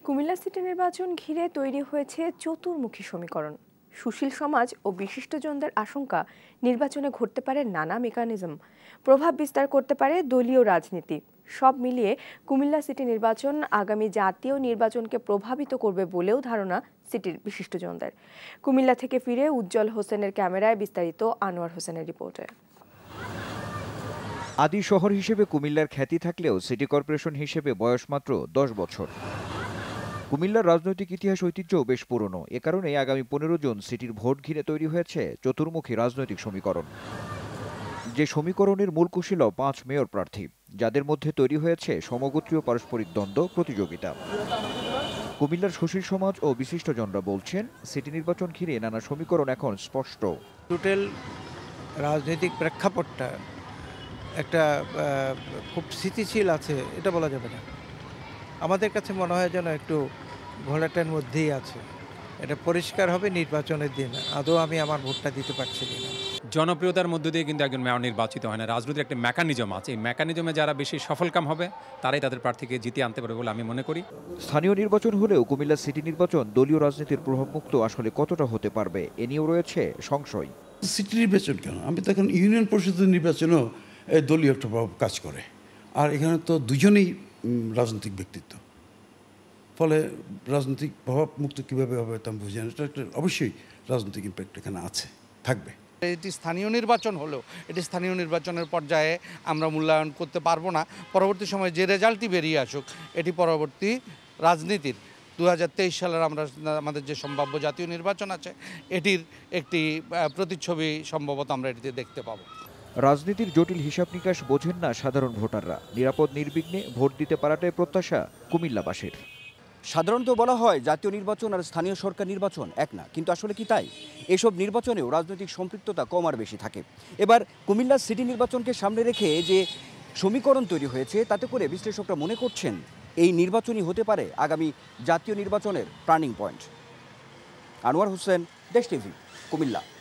Comilla city নির্বাচন ঘিরে তৈরি হয়েছে চতুর্মুখী সমীকরণ। সুশীল সমাজ ও বিশিষ্টজনদের আশঙ্কা নির্বাচনে ঘটতে পারে নানা মেকানিজম, প্রভাব বিস্তার করতে পারে দলীয় রাজনীতি। সব মিলিয়ে কুমিল্লা সিটি নির্বাচন আগামী জাতীয় নির্বাচনকে প্রভাবিত করবে বলেও ধারণা সিটির বিশিষ্টজনদের। কুমিল্লা থেকে ফিরে উজ্জ্বল হোসেনের ক্যামেরায় বিস্তারিত আনোয়ার হোসেনের রিপোর্টে। আদি শহর হিসেবে কুমিল্লার খ্যাতি থাকলেও সিটি কর্পোরেশন হিসেবে বয়স মাত্র 10 বছর। কুমিল্লার রাজনৈতিক ইতিহাস ঐতিহ্যও বেশ পুরনো। এ কারণে আগামী 15 জুন সিটির ভোট ঘিরে তৈরি হয়েছে চতুর্মুখী রাজনৈতিক সমীকরণ। যে সমীকরণের মূল কুশীল 5 মেয়র প্রার্থী, যাদের মধ্যে তৈরি হয়েছে সমগোত্রীয় পারস্পরিক দ্বন্দ্ব, প্রতিযোগিতা। কুমিল্লার সুশীল সমাজ ও বিশিষ্টজনরা বলছেন, সিটি নির্বাচন ঘিরে নানা সমীকরণ এখন স্পষ্ট। টোটাল রাজনৈতিক প্রেক্ষাপটটা একটা খুব স্থিতিশীল আছে এটা বলা যাবে না। আমাদের কাছে মনে হয় যেন একটু ঘোলাটার মধ্যেই আছে। এটা পরিষ্কার হবে নির্বাচনের দিন আদৌ আমি আমার ভোটটা দিতে পারছি কিনা। জনপ্রিয়তার মধ্য দিয়ে কিন্তু একজন মেয়র নির্বাচিত হয় না। রাজনীতির একটা মেকানিজম আছে, এই মেকানিজমে যারা বেশি সফলকাম হবে তারাই তাদের প্রার্থীকে জিতিয়ে আনতে পারবে বলে আমি মনে করি। স্থানীয় নির্বাচন হলেও কুমিল্লা সিটি নির্বাচন দলীয় রাজনীতির প্রভাবমুক্ত আসলে কতটা হতে পারবে এ নিয়েও রয়েছে সংশয়। সিটি নির্বাচন কেন, আমি তো এখন ইউনিয়ন পরিষদের নির্বাচনেও দলীয় একটা প্রভাব কাজ করে। আর এখানে তো দুজনেই রাজনৈতিক ব্যক্তিত্ব, ফলে রাজনৈতিক প্রভাব মুক্ত কীভাবে হবে তা আমি বুঝি না। এটা একটা অবশ্যই রাজনৈতিক ইম্প্যাক্ট এখানে আছে, থাকবে। এটি স্থানীয় নির্বাচন হলেও এটি স্থানীয় নির্বাচনের পর্যায়ে আমরা মূল্যায়ন করতে পারবো না। পরবর্তী সময়ে যে রেজাল্টই বেরিয়ে আসুক, এটি পরবর্তী রাজনীতির 2023 সালের আমাদের যে সম্ভাব্য জাতীয় নির্বাচন আছে, এটির একটি প্রতিচ্ছবি সম্ভবত আমরা এটিতে দেখতে পাবো। রাজনীতির জটিল হিসাব নিকাশ বোঝেন না সাধারণ ভোটাররা। নিরাপদ নির্বিঘ্নে ভোট দিতে পারাটাই প্রত্যাশা কুমিল্লাবাসীর। সাধারণত বলা হয় জাতীয় নির্বাচন আর স্থানীয় সরকার নির্বাচন এক না, কিন্তু আসলে কি তাই? এসব নির্বাচনেও রাজনৈতিক সম্পৃক্ততা কম আর বেশি থাকে। এবার কুমিল্লা সিটি নির্বাচনকে সামনে রেখে যে সমীকরণ তৈরি হয়েছে, তাতে করে বিশ্লেষকরা মনে করছেন এই নির্বাচনই হতে পারে আগামী জাতীয় নির্বাচনের টার্নিং পয়েন্ট। আনোয়ার হোসেন, দেশ টিভি, কুমিল্লা।